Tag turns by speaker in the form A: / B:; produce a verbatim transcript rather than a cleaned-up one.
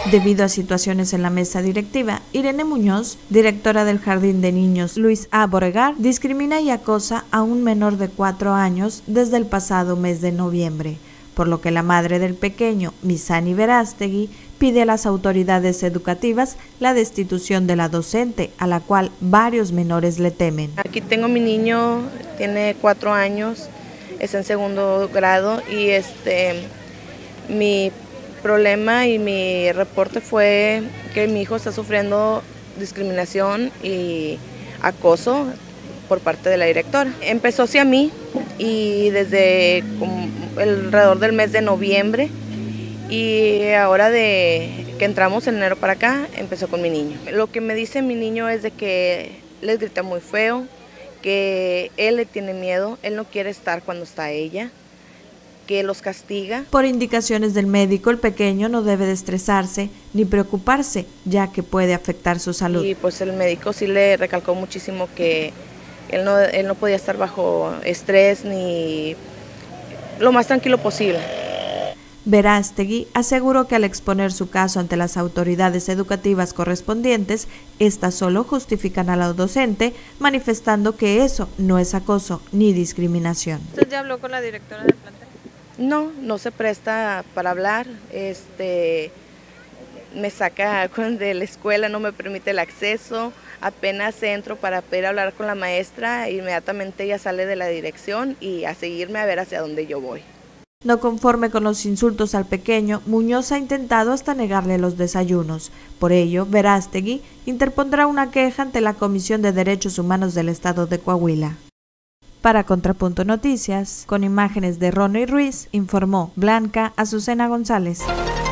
A: Debido a situaciones en la mesa directiva, Irene Muñoz, directora del Jardín de Niños Luis A. Borregar, discrimina y acosa a un menor de cuatro años desde el pasado mes de noviembre, por lo que la madre del pequeño, Misani Verástegui, pide a las autoridades educativas la destitución de la docente, a la cual varios menores le temen.
B: Aquí tengo mi niño, tiene cuatro años, es en segundo grado y este mi problema y mi reporte fue que mi hijo está sufriendo discriminación y acoso por parte de la directora. Empezó hacia mí y desde como alrededor del mes de noviembre y ahora de que entramos en enero para acá empezó con mi niño. Lo que me dice mi niño es de que les grita muy feo, que él le tiene miedo, él no quiere estar cuando está ella, que los castiga.
A: Por indicaciones del médico, el pequeño no debe de estresarse ni preocuparse, ya que puede afectar su salud.
B: Y pues el médico sí le recalcó muchísimo que él no, él no podía estar bajo estrés ni lo más tranquilo posible.
A: Verástegui aseguró que al exponer su caso ante las autoridades educativas correspondientes, estas solo justifican a la docente, manifestando que eso no es acoso ni discriminación.
C: ¿Usted ya habló con la directora del plantel?
B: No, no se presta para hablar, este, me saca de la escuela, no me permite el acceso, apenas entro para poder hablar con la maestra, inmediatamente ella sale de la dirección y a seguirme a ver hacia dónde yo voy.
A: No conforme con los insultos al pequeño, Muñoz ha intentado hasta negarle los desayunos. Por ello, Verástegui interpondrá una queja ante la Comisión de Derechos Humanos del Estado de Coahuila. Para Contrapunto Noticias, con imágenes de Ronnie Ruiz, informó Blanca Azucena González.